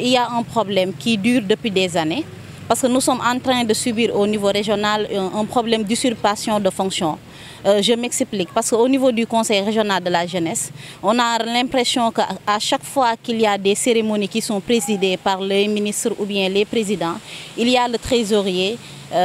il y a un problème qui dure depuis des années, parce que nous sommes en train de subir au niveau régional un problème d'usurpation de fonctions. Je m'explique, parce qu'au niveau du Conseil régional de la jeunesse, on a l'impression qu'à chaque fois qu'il y a des cérémonies qui sont présidées par les ministres ou bien les présidents, il y a le trésorier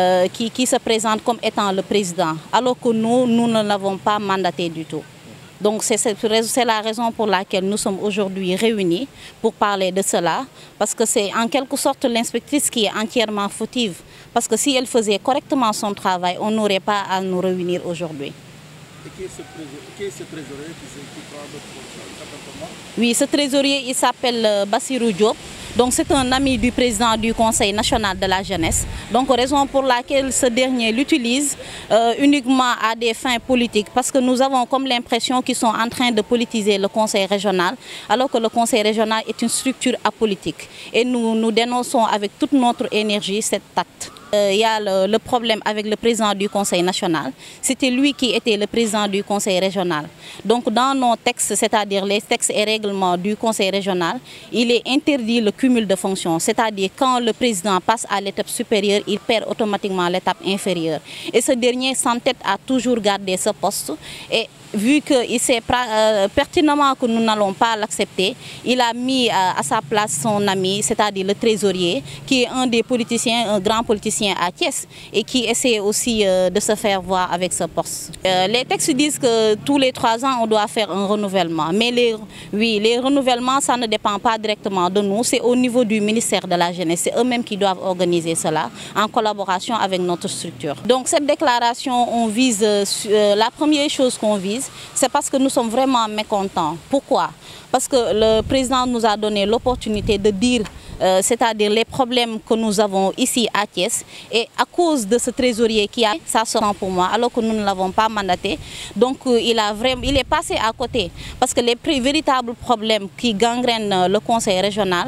qui se présente comme étant le président, alors que nous ne l'avons pas mandaté du tout. Donc c'est la raison pour laquelle nous sommes aujourd'hui réunis pour parler de cela, parce que c'est en quelque sorte l'inspectrice qui est entièrement fautive. Parce que si elle faisait correctement son travail, on n'aurait pas à nous réunir aujourd'hui. Et qui est ce trésorier qui prend votre appartement? Oui, ce trésorier, il s'appelle Bassirou Diop. Donc c'est un ami du président du Conseil national de la jeunesse. Donc raison pour laquelle ce dernier l'utilise uniquement à des fins politiques. Parce que nous avons comme l'impression qu'ils sont en train de politiser le Conseil régional, alors que le Conseil régional est une structure apolitique. Et nous dénonçons avec toute notre énergie cet acte. Il y a le problème avec le président du Conseil national. C'était lui qui était le président du Conseil régional. Donc dans nos textes, c'est-à-dire les textes et règlements du Conseil régional, il est interdit le cumul de fonctions. C'est-à-dire quand le président passe à l'étape supérieure, il perd automatiquement l'étape inférieure. Et ce dernier s'entête à toujours garder ce poste. Et vu qu'il sait pertinemment que nous n'allons pas l'accepter, il a mis à sa place son ami, c'est-à-dire le trésorier, qui est un des politiciens, un grand politicien à Thiès, et qui essaie aussi de se faire voir avec ce poste. Les textes disent que tous les 3 ans, on doit faire un renouvellement. Mais les renouvellements, ça ne dépend pas directement de nous, c'est au niveau du ministère de la Jeunesse. C'est eux-mêmes qui doivent organiser cela en collaboration avec notre structure. Donc cette déclaration, on vise, la première chose qu'on vise, c'est parce que nous sommes vraiment mécontents. Pourquoi? Parce que le président nous a donné l'opportunité de dire, c'est-à-dire les problèmes que nous avons ici à Thiès, et à cause de ce trésorier qui a ça sort pour moi, alors que nous ne l'avons pas mandaté. Donc il est passé à côté, parce que les véritables problèmes qui gangrènent le Conseil régional,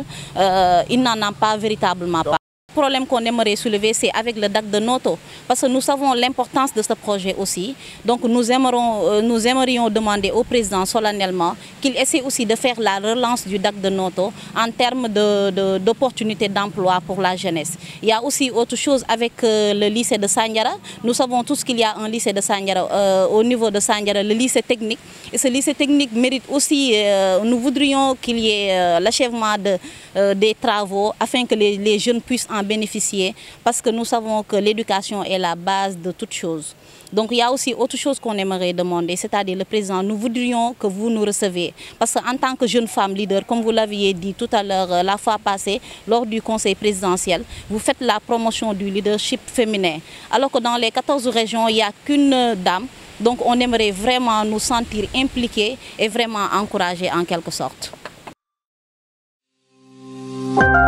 il n'en a pas véritablement pas. Le problème qu'on aimerait soulever, c'est avec le DAC de Noto, parce que nous savons l'importance de ce projet aussi. Donc nous aimerions demander au président solennellement qu'il essaie aussi de faire la relance du DAC de Noto en termes d'opportunités d'emploi pour la jeunesse. Il y a aussi autre chose avec le lycée de Sandiara. Nous savons tous qu'il y a un lycée de Sandiara, au niveau de Sandiara, le lycée technique. Et ce lycée technique mérite aussi, nous voudrions qu'il y ait l'achèvement des travaux afin que les jeunes puissent en bénéficier, parce que nous savons que l'éducation est la base de toute chose. Donc il y a aussi autre chose qu'on aimerait demander, c'est-à-dire le président, nous voudrions que vous nous receviez. Parce qu'en tant que jeune femme leader, comme vous l'aviez dit tout à l'heure, la fois passée, lors du conseil présidentiel, vous faites la promotion du leadership féminin. Alors que dans les 14 régions, il n'y a qu'une dame. Donc on aimerait vraiment nous sentir impliqués et vraiment encouragés en quelque sorte.